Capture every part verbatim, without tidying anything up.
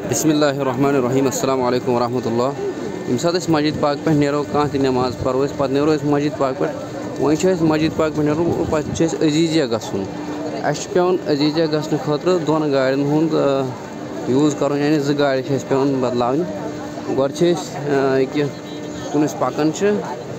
بسم اللہ الرحمن الرحیم السلام علیکم ورحمۃ اللہ یم سات اس مسجد پاک پہ نیرو کانٛہہ تہِ نماز پرو أسۍ پتہٕ نیرو أسۍ مسجد پاک پہ وۄنۍ چھِ أسۍ مسجد پاک پہ نیرو پتہٕ چھِ أسۍ عزیٖزیا گژھُن اَسہِ چھُ پیٚوان عزیٖزیا گژھنہٕ خٲطرٕ دۄن گاڑٮ۪ن ہُنٛد یوٗز کَرُن یعنی زٕ گاڑِ چھِ اَسہِ پیٚوان بدلاوٕنۍ گۄڈٕ چھِ أسۍ ییٚکیٛاہ کُن أسۍ پَکان چھِ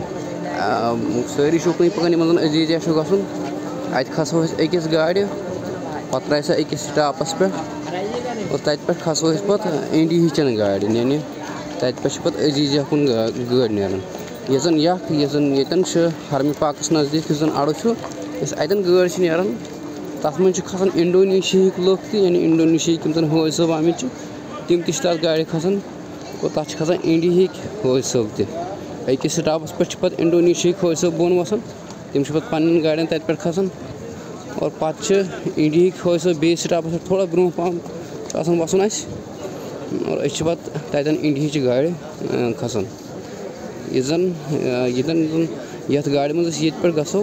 سٲری چھِ اُکنُے پَکان یِمن زَن عزیٖزیا چھُ گژھُن اَتہِ کھسو أسۍ أکِس گاڑِ پتہٕ ترٛایہِ سۄ أکِس سٹاپَس پٮ۪ٹھ اور تَتہِ پٮ۪ٹھ کھسو أسۍ پَتہٕ اِنڈیہِچٮ۪ن گاڑٮ۪ن یعنی تَتہِ پٮ۪ٹھ چھِ پَتہٕ عزیٖزیا کُن گٲڑۍ نیران یۄس زَن یَکھ یۄس زَن ییٚتٮ۪ن چھِ حرمہِ پاکَس نزدیٖک یُس زَن اَڈٕ چھُ یۄس اَتٮ۪ن گٲڑۍ چھِ نیران تَتھ منٛز چھِ کھسان اِنڈونیشیاہٕکۍ لُکھ تہِ یعنی اِنڈونیشیاہٕکۍ یِم زَن حٲجۍ صٲب آمٕتۍ چھِ تِم تہِ چھِ تَتھ گاڑِ کھسان اور تَتھ چھِ کھسان اِنڈیہِکۍ حٲجۍ صٲب تہِ أکِس سٹاپَس پٮ۪ٹھ چھِ پَتہٕ اِنڈونیشیاہٕکۍ حٲجۍ صٲب بۄن وَسان تِم چھِ پَتہٕ پنٛنٮ۪ن گاڑٮ۪ن تَتہِ پٮ۪ٹھ کھسان اور پَتہٕ چھِ اِنڈیہِکۍ حٲجۍ صٲب بیٚیِس سٹاپَس پٮ۪ٹھ تھوڑا برونٛہہ پہم چھُ آسان وَسُن اَسہِ اور أسۍ چھِ پَتہٕ تَتٮ۪ن اِنڈیہِچہِ گاڑِ کھسان یُس زَن ییٚتٮ۪ن زَن یَتھ گاڑِ منٛز أسۍ ییٚتہِ پٮ۪ٹھ گژھو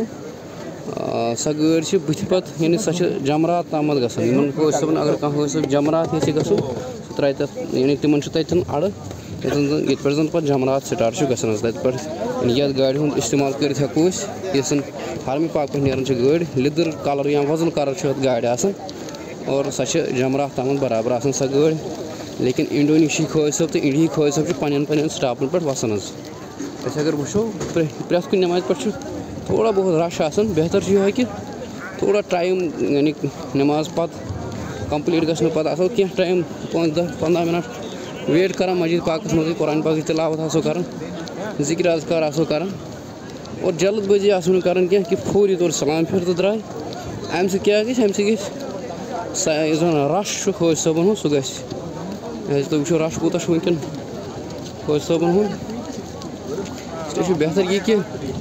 سۄ گٲڑۍ چھِ بٕتھِ پَتہٕ یعنی سۄ چھِ جمرات تامَتھ گژھان یِمن حٲجۍ صٲبن اگر کانٛہہ حٲجۍ صٲب جمرات ییٚژھِ گژھُن سُہ ترٛایہِ تَتھ یعنی تِمن چھُ تَتٮ۪ن اَڈٕ ییٚتٮ۪ن زَن ییٚتہِ پٮ۪ٹھ زَن پَتہٕ جمرات سٹاٹ چھُ گژھان حظ تَتہِ پٮ۪ٹھ یعنی یَتھ گاڑِ ہُنٛد اِستعمال کٔرِتھ ہٮ۪کو أسۍ یۄس زَن حرمہِ پاک پٮ۪ٹھ نیران چھِ گٲڑۍ لیٚدٕر کَلر یا وۄزُل کَلر چھُ اَتھ گاڑِ آسان اور سۄ چھِ جمرات تامَتھ برابر آسان سۄ گٲڑۍ لیکِن اِنڈونیشیاہٕکۍ حٲجۍ صٲب تہٕ اِنڈیہِکۍ حٲجۍ صٲب چھِ پنٛنٮ۪ن پنٛنٮ۪ن سٹاپَن پٮ۪ٹھ وَسان حظ أسۍ اگر وٕچھو پرٛٮ۪تھ کُنہِ نٮ۪مازِ پٮ۪ٹھ چھُ تھوڑا بہت رش آسان بہتر چھُ یِہوٚے کہِ تھوڑا ٹایم یعنی نٮ۪ماز پَتہٕ کَمپٕلیٖٹ گژھنہٕ پَتہٕ آسو کینٛہہ ٹایم پانٛژھ دہ پنٛداہ مِنٹ ویٹ کَران مسجد پاکَس منٛزٕے قۄرانہِ پاکٕچ تِلاوت آسو کَران ذِکرِ اذکار آسو کَران اور جلد بٲزی آسو نہٕ کَران کینٛہہ کہِ فوری طور سلام پھِر تہٕ درٛاے اَمہِ سۭتۍ کیٛاہ گژھِ اَمہِ سۭتۍ گژھِ سا یُس زَن رش چھُ حٲجۍ صٲبَن ہُنٛد سُہ گژھِ کیٛازِ تُہۍ وٕچھو رش کوٗتاہ چھُ وٕنکٮ۪ن حٲجۍ صٲبَن ہُنٛد اِسلیے چھُ بہتر یہِ کہِ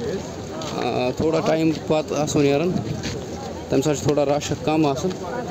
تھوڑا ٹایم پَتہٕ آسو نیران تَمہِ ساتہٕ چھُ تھوڑا رش کَم آسان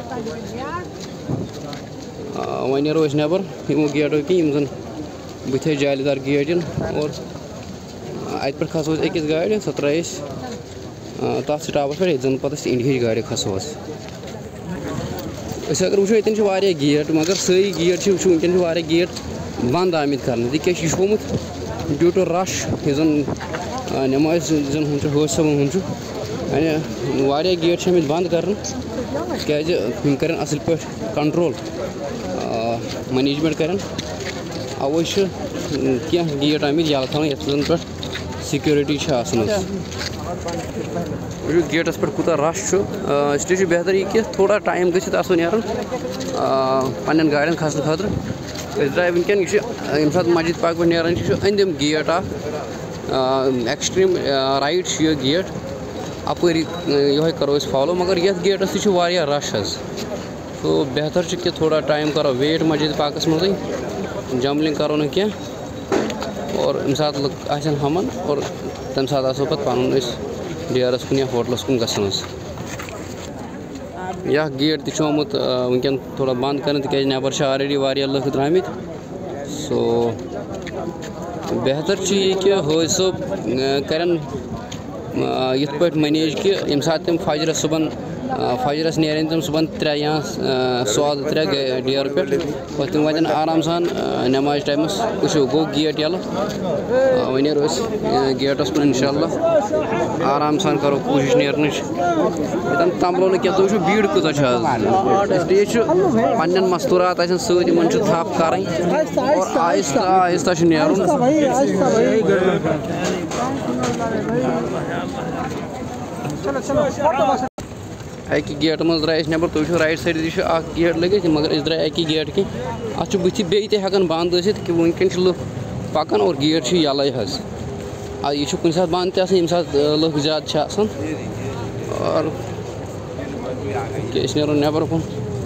وۄنۍ نیرو أسۍ نٮ۪بر یِمو گیٹو کِنۍ یِم زَن بٕتھِ ٲسۍ جالہِ دار گیٹ یِن اور اَتہِ پٮ۪ٹھ کھسو أسۍ أکِس گاڑِ سۄ ترٛایہِ أسۍ تَتھ سٹاپَس پٮ۪ٹھ ییٚتہِ زَن پَتہٕ أسۍ اِنڈیہِچ گاڑِ کھسو حظ أسۍ اگر وٕچھو ییٚتٮ۪ن چھِ واریاہ گیٹ مگر سٲری گیٹ چھِ وٕچھو وٕنکٮ۪ن چھِ واریاہ گیٹ بنٛد آمٕتۍ کَرنہٕ تِکیٛازِ یہِ چھُ گوٚمُت ڈیوٗ ٹُو رش یُس زَن نٮ۪مازِ زَن ہُنٛد چھُ حٲجۍ صٲبَن ہُنٛد چھُ یعنی واریاہ گیٹ چھِ آمٕتۍ بنٛد کَرنہٕ کیٛازِ یِم کَرن اَصٕل پٲٹھۍ کَنٹرول منیجمٮ۪نٛٹ کَرن اَوَے چھِ کینٛہہ گیٹ آمٕتۍ یَلہٕ تھاونہٕ یَتھ زَن پٮ۪ٹھ سِکیورٹی چھِ آسان حظ وٕچھِو گیٹَس پٮ۪ٹھ کوٗتاہ رش چھُ اِسلیے چھُ بہتر یہِ کہِ تھوڑا ٹایم گٔژھِتھ آسو نیران پنٛنٮ۪ن گاڑٮ۪ن کھسنہٕ خٲطرٕ أسۍ درٛاے وٕنکٮ۪ن یہِ چھُ ییٚمہِ ساتہٕ مسجد پاک پٮ۪ٹھ نیران چھِ یہِ چھُ أنٛدِم گیٹ اکھ ایٚکٕسٹرٛیٖم رایٹ چھُ یہِ گیٹ اَپٲری یِہوٚے کَرو أسۍ فالو مگر یَتھ گیٹَس تہِ چھُ واریاہ رش حظ تو بہتر چھُ کہِ تھوڑا ٹایم کَرو ویٹ مسجد پاکَس منٛزٕے جمبلِنٛگ کَرو نہٕ کینٛہہ اور ییٚمہِ ساتہٕ لُکھ آسن ہَمن اور تَمہِ ساتہٕ آسو پَتہٕ پَنُن أسۍ ڈیرَس کُن یا ہوٹلَس کُن گژھان حظ یہِ اکھ گیٹ تہِ چھُ آمُت وٕنکٮ۪ن تھوڑا بنٛد کَرنہٕ تِکیٛازِ نٮ۪بر چھِ آلریڈی واریاہ لُکھ درٛامٕتۍ سو بہتر چھُ یہِ کہِ حٲجۍ صٲب کَرن یِتھ پٲٹھۍ مَنیج کہِ ییٚمہِ ساتہٕ تِم فجرَس صُبحن فجرَس نیرن تِم صُبحن ترٛےٚ یا سودٕ ترٛےٚ ڈیرٕ پٮ۪ٹھ پَتہٕ تِم واتن آرام سان نٮ۪ماز ٹایمَس وٕچھو گوٚو گیٹ یَلہٕ وۄنۍ نیرو أسۍ گیٹَس کُن اِنشاء اللہ آرام سان کَرو کوٗشِش نیرنٕچ ییٚتٮ۪ن تَمبلو نہٕ کینٛہہ تُہۍ وٕچھِو بیٖڈ کۭژاہ چھِ آز اِسلیے چھُ پنٛنٮ۪ن مستوٗرات آسن سۭتۍ یِمن چھُ تھپھ کَرٕنۍ اور آہِستہ آہِستہ چھُ نیرُن اَکہِ گیٹہٕ منٛز درٛاے أسۍ نٮ۪بر تُہۍ وٕچھِو رایٹ سایڈٕ تہِ چھُ اکھ گیٹ لٔگِتھ مگر أسۍ درٛاے اَکی گیٹ کِنۍ اَتھ چھُ بٕتھِ بیٚیہِ تہِ ہٮ۪کان بنٛد ٲسِتھ کہِ وٕنکٮ۪ن چھِ لُکھ پَکان اور گیٹ چھُ یَلَے حظ یہِ چھُ کُنہِ ساتہٕ بنٛد تہِ آسان ییٚمہِ ساتہٕ لُکھ زیادٕ چھِ آسان اور کہِ أسۍ نیرو نٮ۪بر کُن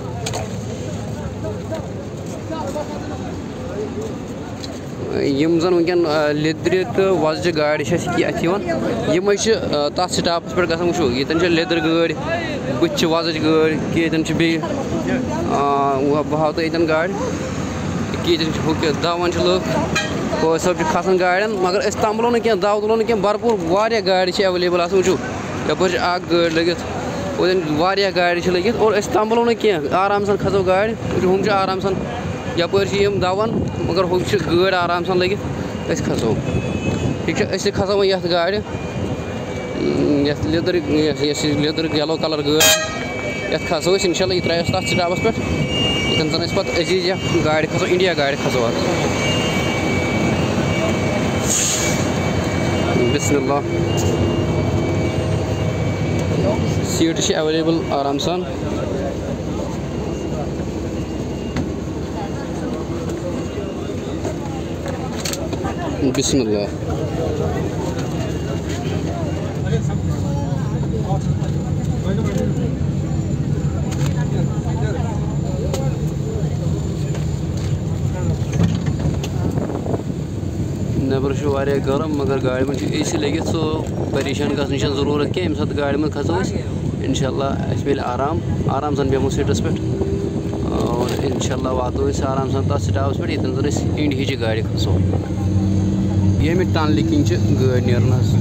یِم زَن وٕنکٮ۪ن لیٚدرِ تہٕ وۄزجہِ گاڑِ چھِ اَسہِ اَتھِ یِوان یِمے چھِ تَتھ سٹاپَس پٮ۪ٹھ گژھان وٕچھو ییٚتٮ۪ن چھِ لیٚدٕر گٲڑۍ بٕتھِ چھِ وۄزٕج گٲڑۍ کہِ ییٚتٮ۪ن چھِ بیٚیہِ بہٕ ہاوٕ تۄہہِ ییٚتٮ۪ن گاڑِ کہِ ییٚتٮ۪ن چھِ ہُہ کہِ دَوان چھِ لُکھ حٲجۍ صٲب چھِ کھسان گاڑٮ۪ن مگر أسۍ تَمبلو نہٕ کینٛہہ دَو تُلو نہٕ کینٛہہ بھرپوٗر واریاہ گاڑِ چھِ ایویلیبٕل آسان وٕچھو یَپٲرۍ چھِ اکھ گٲڑۍ لٔگِتھ اور واریاہ گاڑِ چھِ لٔگِتھ اور أسۍ تَمبلو نہٕ کینٛہہ آرام سان کھسو گاڑِ وٕچھو ہُم چھِ آرام سان یپٲرۍ یِم دَوان مگر ہُہ چھِ گٲڑۍ آرام سان لٔگِتھ أسۍ کھسو ٹھیٖک چھا أسۍ کھسو وۄنۍ یَتھ گاڑِ یَتھ لیٚدٕر یۄس یہِ لیٚدٕر یَلو کَلر گٲڑۍ یَتھ کھسو أسۍ اِنشاء اللہ یہِ ترٛایہِ اَسہِ تَتھ سِٹاپَس پٮ۪ٹھ ییٚتٮ۪ن زَن أسۍ پَتہٕ عزیٖزیا گاڑِ کھسو اِنڈیا گاڑِ کھسو حظ بِسمِ اللہ سیٖٹہٕ چھِ ایویلیبل آرام سان بسم اللہ نیبر چھُ واریاہ گرم مگر گاڑِ منٛز چھُ اے سی لٔگِتھ سُہ پریشان گژھنٕچ چھَنہٕ ضروٗرت کینٛہہ ییٚمہِ ساتہٕ گاڑِ منٛز کھسو أسۍ اِنشاء اللہ اَسہِ میلہِ آرام آرام سان بیٚہمو سیٖٹَس پٮ۪ٹھ اور اِنشاء اللہ واتو أسۍ آرام سان تَتھ سِٹاپَس پٮ۪ٹھ ییٚتٮ۪ن زَن أسۍ اِنڈیہِچہِ گاڑِ کھسو ییٚمہِ ٹنلہِ کِنۍ چھِ گٲڑۍ نیران حظ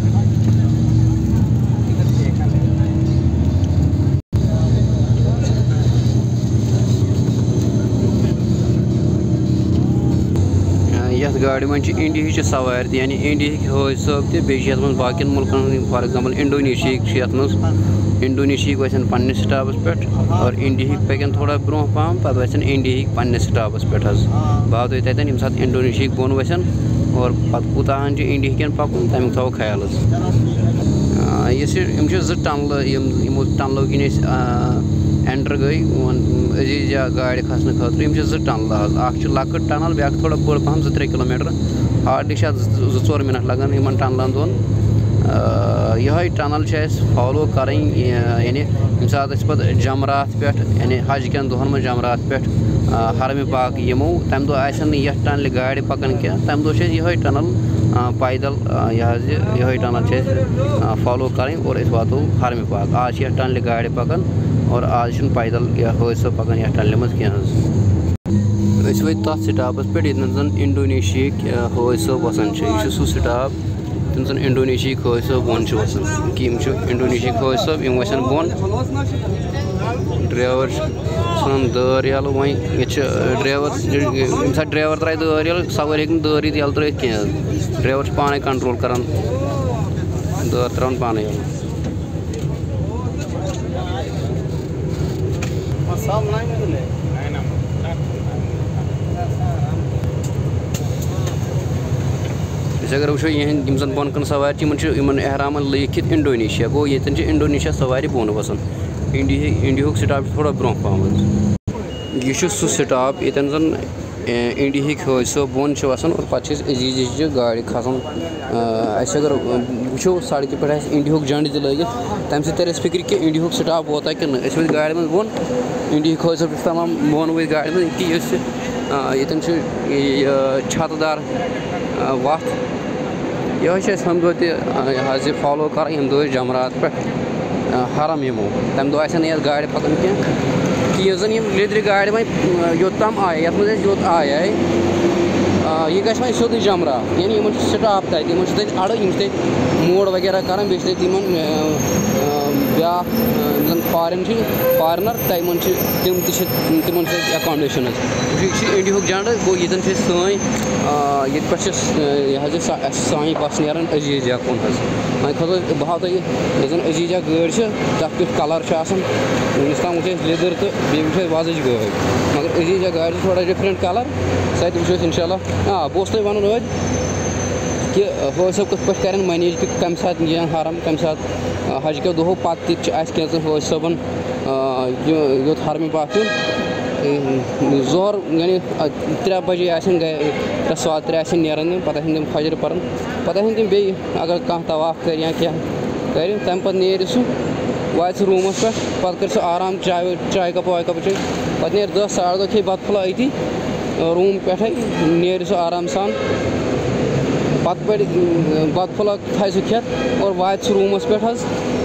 یَتھ گاڑِ منٛز چھِ اِنڈیہِچہِ سوارِ تہِ یعنی اِنڈیہِکۍ حٲج صٲب تہِ بیٚیہِ چھِ یَتھ منٛز باقٕیَن مُلکَن ہٕنٛدۍ فار ایٚگزامپٕل اِنڈونیشیاہٕکۍ چھِ یَتھ منٛز اِنڈونیشیاہٕکۍ وَسن پنٛنِس سِٹاپَس پٮ۪ٹھ اور اِنڈیہِکۍ پٔکن تھوڑا برونٛہہ پَہَم پَتہٕ وَسن اِنڈیہِکۍ پنٛنِس سِٹاپَس پٮ۪ٹھ حظ بہٕ ہاو تۄہہِ تَتٮ۪ن ییٚمہِ ساتہٕ اِنڈونیشیاہٕکۍ بۄن وَسن اور پَتہٕ کوٗتاہَن چھِ اِنڈیہِکٮ۪ن پَکُن تَمیُک تھاوو خیال حظ یُس یہِ یِم چھِ زٕ ٹنلہٕ یِم یِمو ٹنلو کِنۍ أسۍ اٮ۪نٹَر گٔے عزیٖزیا گاڑِ کھسنہٕ خٲطرٕ یِم چھِ زٕ ٹنلہٕ حظ اَکھ چھِ لۄکٕٹ ٹنل بیٛاکھ تھوڑا بٔڑ پَہَم زٕ ترٛےٚ کِلوٗ میٖٹر ہاڈلی چھِ اَتھ زٕ ژور مِنٹ لَگان یِمن ٹنلَن دۄن یِہوٚے ٹنل چھِ اَسہِ فالو کَرٕنۍ یعنی ییٚمہِ ساتہٕ أسۍ پَتہٕ جمرات پٮ۪ٹھ یعنی حج کٮ۪ن دۄہَن منٛز جمرات پٮ۪ٹھ حرمہِ پاک یِمو تَمہِ دۄہ آسن نہٕ یَتھ ٹنلہِ گاڑِ پَکان کینٛہہ تَمہِ دۄہ چھِ اَسہِ یِہوٚے ٹنل پیدل یہِ حظ یہِ یِہوٚے ٹنل چھِ اَسہِ فالو کَرٕنۍ اور أسۍ واتو حرمہِ پاک آز چھِ یَتھ ٹنلہِ گاڑِ پَکان اور آز چھِنہٕ پیدل یا حٲج صٲب پَکان یَتھ ٹنلہِ منٛز کینٛہہ حظ أسۍ وٲتۍ تَتھ سِٹاپَس پٮ۪ٹھ ییٚتٮ۪ن زَن اِنڈونیشیاہٕکۍ حٲج صٲب وَسان چھِ یہِ چھُ سُہ سِٹاپ ییٚتٮ۪ن زَن اِنڈونیشیاہٕکۍ حٲج صٲب بۄن چھِ وَسان کہِ یِم چھِ اِنڈونیشیاہٕکۍ حٲج صٲب یِم وَسن بۄن ڈرٛیوَر چھُ ژھٕنان دٲر یَلہٕ وۄنۍ ییٚتہِ چھِ ڈرٛیوَر ییٚمہِ ساتہٕ ڈرٛیوَر ترٛایہِ دٲر یَلہٕ سَوٲرۍ ہیٚکہِ نہٕ دٲر ییٚتہِ یَلہٕ ترٛٲیِتھ کینٛہہ حظ ڈرٛیوَر چھُ پانَے کَنٹرول کَران دٲر ترٛاوان پانَے یَلہٕ أسۍ اگر وٕچھو یِہٕنٛدۍ یِم زَن بۄنہٕ کَنہِ سوارِ چھِ یِمن چھِ یِمن احرامن لیٖکھِتھ اِنڈونیشیا گوٚو ییٚتٮ۪ن چھِ اِنڈونیشیا سوارِ بۄن وَسان اِنڈیہِکۍ اِنڈیہُک سِٹاپ چھُ تھوڑا برونٛہہ پَہم حظ یہِ چھُ سُہ سِٹاپ ییٚتٮ۪ن زَن اِنڈیہِکۍ حٲج صٲب بۄن چھِ وَسان اور پَتہٕ چھِ أسۍ عزیٖزٕچہِ گاڑِ کھسان اَسہِ اگر وٕچھو سڑکہِ پٮ۪ٹھ آسہِ اِنڈیہُک جنڈٕ تہِ لٲگِتھ تَمہِ سۭتۍ تَرِ اَسہِ فِکرِ کہِ اِنڈیہُک سِٹاپ ووتا کِنہٕ نہٕ أسۍ ؤتھۍ گاڑِ منٛز بۄن اِنڈیہِکۍ حٲج صٲب چھِ تمام بۄن ؤتھۍ گاڑِ منٛز ییٚتہِ یُس یہِ ییٚتٮ۪ن چھُ یہِ چھتہٕ دار وَتھ یِہوٚے چھِ اَسہِ ہُمہِ دۄہ تہِ یہِ حظ یہِ فالو کَران ییٚمہِ دۄہ أسۍ جمرات پٮ۪ٹھ حرم یِمو تَمہِ دۄہ آسن نہٕ یَتھ گاڑِ پَکان کینٛہہ کہِ یُس زَن یِم لیٚدرِ گاڑِ وۄنۍ یوٚتام آیہِ یَتھ منٛز أسۍ یوٚت آیہِ یہِ گژھِ وۄنۍ سیوٚدُے جمرات یعنی یِمن چھُ سِٹاپ تَتہِ یِمن چھُ تَتہِ اَڑٕ یِم چھِ تَتہِ موڈ وغیرہ کَران بیٚیہِ چھِ تَتہِ یِمن بیٛاکھ یِم زَن فارِن چھِ فارِنَر تِمن چھِ تِم تہِ چھِ تِمن چھِ تَتہِ ایکامڈیشَن حظ یہِ چھِ اِنڈیہُک جنڈٕ گوٚو ییٚتٮ۪ن چھِ أسۍ سٲنۍ ییٚتہِ پٮ۪ٹھ چھِ یہِ حظ یہِ اَسہِ سانہِ بَس نیران عزیٖزیا کُن حظ وۄنۍ کھسو بہٕ ہاو تۄہہِ یۄس زَن عزیٖزیا گٲڑۍ چھِ تَتھ کیُتھ کَلَر چھُ آسان وٕنیُک تام وٕچھ اَسہِ لیٚدٕر تہٕ بیٚیہِ وٕچھ اَسہِ وۄزٕج گٲڑۍ مگر عزیٖزیا گاڑِ چھِ تھوڑا ڈِفرَنٛٹ کَلَر سۄ تہِ وٕچھو أسۍ اِنشاء اللہ آ بہٕ اوسُس تۄہہِ وَنُن ٲدۍ کہِ حٲج صٲب کِتھ پٲٹھۍ کَرن مَنیج کہِ کَمہِ ساتہٕ یِیَن حرم کَمہِ ساتہٕ حج کیو دۄہو پَتہٕ تہِ چھِ اَسہِ کینٛژھن حٲج صٲبَن یوٚت حرمہِ پاک یُن ظہر یعنی ترٛےٚ بَجے آسن ترٛےٚ سواد ترٛےٚ آسن نیران تِم پَتہٕ آسن تِم فجر پَران پَتہٕ آسن تِم بیٚیہِ اگر کانٛہہ طواف کَرِ یا کینٛہہ کَرِ تَمہِ پَتہٕ نیرِ سُہ واتہِ سُہ روٗمَس پٮ۪ٹھ پَتہٕ کَرِ سُہ آرام چاے چاے کَپ واے کَپ چے پَتہٕ نیرِ دہ ساڑٕ دہ کھیٚیہِ بَتہٕ پھوٚلہ أتی روٗم پٮ۪ٹھَے نیرِ سُہ آرام سان پَتہٕ پَرِ بَتہٕ پھوٚلہ تھایہِ سُہ کھٮ۪تھ اور واتہِ سُہ روٗمَس پٮ۪ٹھ حظ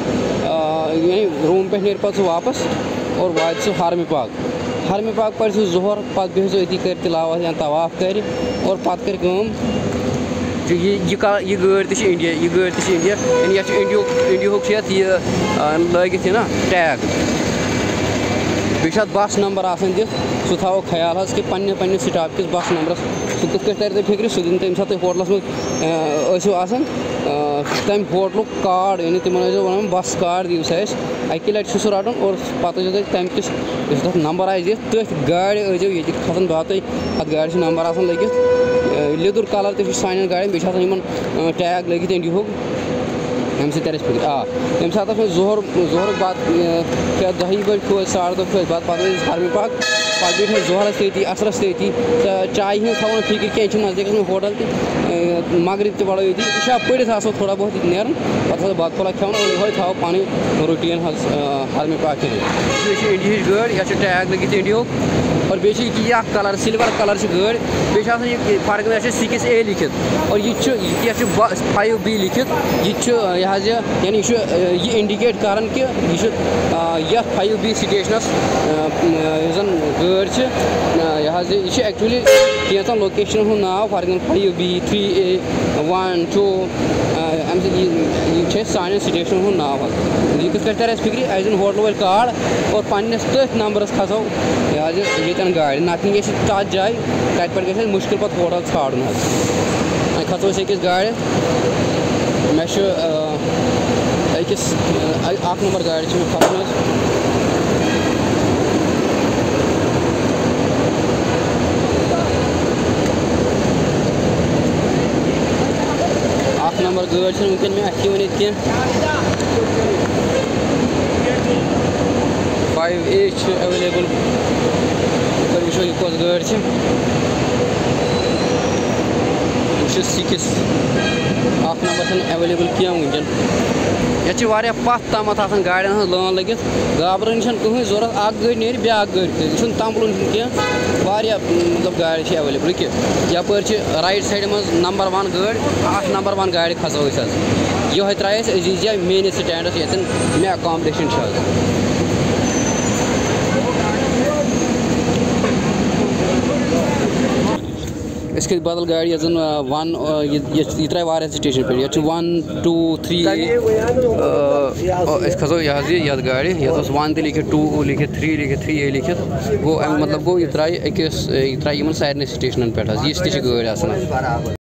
یعنی روٗم پٮ۪ٹھ نیرِ پَتہٕ سُہ واپَس اور واتہِ سُہ حرمہِ پاک حرمہِ پاک پَرِ سُہ ظہر پَتہٕ بیٚہہِ سُہ أتی کَرِ تِلاوت یا طواف کَرِ اور پَتہٕ کَرِ کٲم یہِ یہِ کا یہِ گٲڑۍ تہِ چھِ اِنڈیا یہِ گٲڑۍ تہِ چھِ اِنڈیا یعنی یَتھ چھُ اِنڈیہُک اِنڈیہُک چھُ یَتھ یہِ لٲگِتھ یہِ نا ٹیگ بیٚیہِ چھُ اَتھ بس نمبر آسان دِتھ سُہ تھاوو خیال حظ کہِ پنٛنہِ پنٛنہِ سٹاپ کِس بس نمبرس سُہ کِتھ کٲٹھۍ ترِ تۄہہِ فِکرِ سُہ دِنۍ تَمہِ ساتہٕ تُہۍ ہوٹلس منٛز ٲسِو آسان تَمہِ ہوٹلُک کارڈ یعنی تِمن ٲسۍزیو وَنان بس کارڈ دِیِو سا اَسہِ اَکہِ لٹہِ چھُ سُہ رَٹُن اور پتہٕ ٲسۍزیو تُہۍ تَمہِ کِس یُس تَتھ نمبر آسہِ دِتھ تٔتھۍ گاڑِ ٲسۍزیو ییٚتہِ کھسان باقٕے اَتھ گاڑِ چھُ نمبر آسان لٔگِتھ لیٚدُر کلر تہِ چھُ سانٮ۪ن گاڑٮ۪ن بیٚیہِ چھُ آسان یِمن ٹیگ لٲگِتھ اِنڈیہُک اَمہِ سۭتۍ ترِ اَسہِ فِکرِ آ تَمہِ ساتہٕ اوس ظہر ظہرُک بتہٕ کیٛاہ دَہہِ بجہِ کھیوٚو اَسہِ ساڑٕ دہ کھیوٚو اَسہِ بتہٕ پتہٕ ٲسۍ أسۍ حرمہِ پاک پتہٕ بیٖٹھۍ أسۍ ظہرس تٔتی عصرس تٔتی تہٕ چایہِ ہِنٛز تھاوو نہٕ فِکرِ کینٛہہ ییٚتہِ چھُ نزدیٖکس منٛز ہوٹل تہِ مغرب تہِ پرو ییٚتی عشا پٔرِتھ آسو تھوڑا بہت ییٚتہِ نیران پتہٕ ہسا بتہٕ پھوٚلہ کھٮ۪وان اور یِہوے تھاوو پنٕنۍ روٹیٖن حظ حرمہِ پاک کِنۍ یہِ چھِ اِنڈیہِچ گٲڑۍ یَتھ چھُ ٹیگ لٔگِتھ اِنڈیہُک اور بیٚیہِ چھِ یہِ اکھ کلر سِلور کلر چھِ گٲڑۍ بیٚیہِ چھِ آسان یہِ فرق یَتھ چھِ سِکِس اے لیکھِتھ اور یہِ تہِ چھُ یَتھ چھُ فایِو بی لیکھِتھ یہِ تہِ چھُ یہِ حظ یہِ یعنی یہِ چھُ یہِ اِنڈِکیٹ کران کہِ یہِ چھُ یتھ فایِو بی سٹیشنس یُس زن گٲڑۍ چھِ یہِ حظ یہِ چھِ ایکچُؤلی کینٛژن لوکیشنن ہُنٛد now for example five B three A one two اَمہِ سۭتۍ یہِ چھِ اَسہِ سانٮ۪ن سٹیشنن ہُنٛد ناو حظ یہِ کِتھ کٲٹھۍ ترِ اَسہِ فِکرِ اَسہِ دِن ہوٹل وٲلۍ کارڈ اور پنٕنِس تٔتھۍ نمبرس کھسو یہِ حظ یہِ ییٚتٮ۪ن گاڑِ نتہٕ گژھِ تتھ جایہِ تتہِ پٮ۪ٹھ گژھِ اَسہِ مُشکِل پتہٕ ہوٹل ژھانڈُن حظ وۄنۍ کھسو أسۍ أکِس گاڑِ مےٚ چھُ أکِس اکھ نمبر گاڑِ چھِ مےٚ کھسُن حظ اکھ نمبر گٲڑۍ چھنہٕ وٕنکٮ۪ن مےٚ اَتھی ؤنِتھ کینٛہہ فایِو اے چھِ ایویلیبٕل تُہۍ وٕچھو یہِ کۄس گٲڑۍ چھِ یہِ چھِ سِکِس اکھ نمبر چھنہٕ ایویلیبٕل کینٛہہ وٕنکٮ۪ن یَتھ چھِ واریاہ پتھ تامتھ آسان گاڑٮ۪ن ہٕنٛز لٲن لٔگِتھ گابرٕنٕچ چھنہٕ کٕہٕنۍ ضوٚرتھ اکھ گٲڑۍ نیرِ بیٛاکھ گٲڑۍ تہِ یہِ چھُنہٕ تمبلُن چھُنہٕ کینٛہہ واریاہ مطلب گاڑِ چھِ ایویلیبٕل کہِ یپٲرۍ چھِ رایٹ سایڈٕ منٛز نمبر ون گٲڑۍ اکھ نمبر ون گاڑِ کھسو أسۍ حظ یِہوے ترٛایہِ اَسہِ عزیٖز جاے میٲنِس سٹینڈس ییٚتٮ۪ن مےٚ اکامڈیشن چھِ حظ أسۍ کھٔتۍ بدل گاڑِ یَتھ زن ون یہِ ترٛایہِ واریاہن سٹیشن پٮ۪ٹھ یَتھ چھُ ون ٹوٗ تھرٛی اے أسۍ کھسو یہِ حظ یہِ یتھ گاڑِ یتھ اوس ون تہِ لیکھِتھ ٹوٗ لیکھِتھ تھرٛی لیکھِتھ تھرٛی اے لیکھِتھ گوٚو امیُک مطلب گوٚو یہِ ترٛایہِ أکِس یہِ ترٛایہِ یِمن سارنٕے سٹیشنن پٮ۪ٹھ حظ یِژھ تہِ چھِ گٲڑۍ آسان